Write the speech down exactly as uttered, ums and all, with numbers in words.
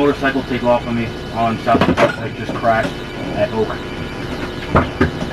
motorcycle take off on me on South Dakota. I just crashed at Oak.